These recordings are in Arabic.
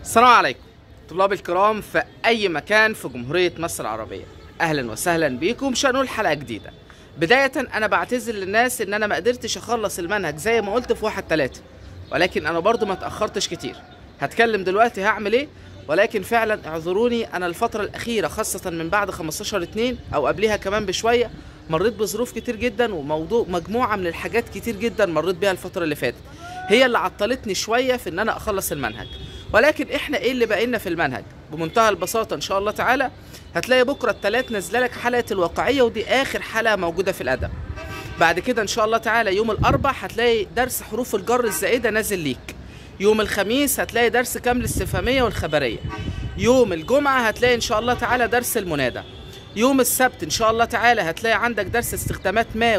السلام عليكم طلاب الكرام في أي مكان في جمهورية مصر العربية. أهلا وسهلا بيكم. مش هنقول حلقة جديدة. بداية أنا بعتذر للناس إن أنا ما قدرتش أخلص المنهج زي ما قلت في 1/3، ولكن أنا برضو ما تأخرتش كتير. هتكلم دلوقتي هعمل إيه، ولكن فعلا اعذروني. أنا الفترة الأخيرة خاصة من بعد 15/2 أو قبلها كمان بشوية مريت بظروف كتير جدا، وموضوع مجموعة من الحاجات كتير جدا مريت بيها الفترة اللي فاتت هي اللي عطلتني شوية في إن أنا أخلص المنهج. ولكن احنا ايه اللي باقي لنا في المنهج؟ بمنتهى البساطه ان شاء الله تعالى هتلاقي بكره الثلاث نازله لك حلقه الواقعيه، ودي اخر حلقه موجوده في الادب. بعد كده ان شاء الله تعالى يوم الاربع هتلاقي درس حروف الجر الزائده نازل ليك. يوم الخميس هتلاقي درس كامل الاستفهاميه والخبريه. يوم الجمعه هتلاقي ان شاء الله تعالى درس المنادى. يوم السبت ان شاء الله تعالى هتلاقي عندك درس استخدامات ما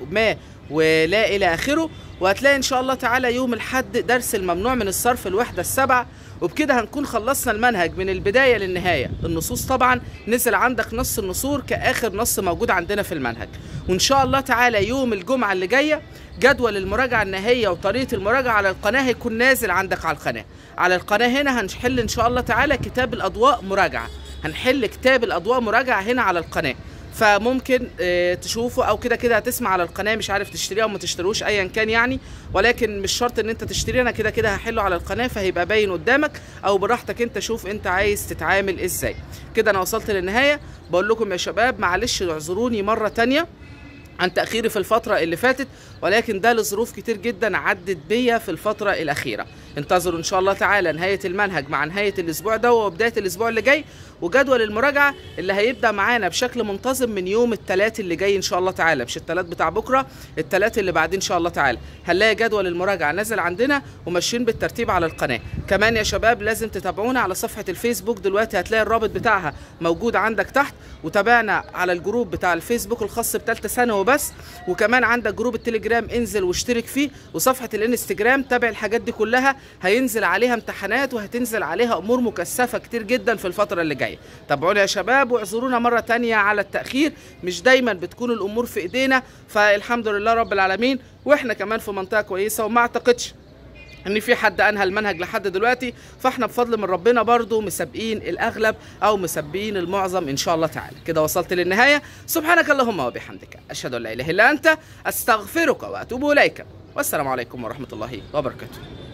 ولا الى اخره. وهتلاقي ان شاء الله تعالى يوم الاحد درس الممنوع من الصرف الوحده السبعه. وبكده هنكون خلصنا المنهج من البدايه للنهايه. النصوص طبعا نزل عندك نص النصور كاخر نص موجود عندنا في المنهج. وان شاء الله تعالى يوم الجمعه اللي جايه جدول المراجعه النهائيه وطريقه المراجعه على القناه هيكون نازل عندك على القناه هنا. هنحل ان شاء الله تعالى كتاب الاضواء مراجعه. هنحل كتاب الاضواء مراجعه هنا على القناه، فممكن تشوفه او كده كده هتسمع على القناه. مش عارف تشتريه او ما تشتروش ايا كان يعني، ولكن مش شرط ان انت تشتريه، انا كده كده هحله على القناه فهيبقى باين قدامك، او براحتك انت شوف انت عايز تتعامل ازاي. كده انا وصلت للنهايه. بقول لكم يا شباب معلش اعذروني مره تانية عن تأخيري في الفترة اللي فاتت، ولكن ده لظروف كتير جدا عدت بيا في الفترة الأخيرة. انتظروا إن شاء الله تعالى نهاية المنهج مع نهاية الأسبوع ده وبداية الأسبوع اللي جاي، وجدول المراجعة اللي هيبدأ معانا بشكل منتظم من يوم الثلاث اللي جاي إن شاء الله تعالى. مش الثلاث بتاع بكرة، الثلاث اللي بعدين إن شاء الله تعالى هنلاقي جدول المراجعة نازل عندنا وماشيين بالترتيب على القناة. كمان يا شباب لازم تتابعونا على صفحة الفيسبوك، دلوقتي هتلاقي الرابط بتاعها موجود عندك تحت، وتابعنا على الجروب بتاع الفيسبوك الخاص بثالثة ثانوي بس، وكمان عندك جروب التليجرام انزل واشترك فيه، وصفحة الانستجرام تابع الحاجات دي كلها، هينزل عليها امتحانات وهتنزل عليها امور مكثفة كتير جدا في الفترة اللي جاية. تابعونا يا شباب واعذرونا مرة تانية على التأخير، مش دايما بتكون الامور في ايدينا، فالحمد لله رب العالمين. واحنا كمان في منطقة كويسة، وما اعتقدش ان في حد انهى المنهج لحد دلوقتي، فاحنا بفضل من ربنا برضو مسابقين الاغلب او مسابقين المعظم ان شاء الله تعالى. كده وصلت للنهايه. سبحانك اللهم وبحمدك اشهد ان لا اله الا انت استغفرك واتوب اليك، والسلام عليكم ورحمه الله وبركاته.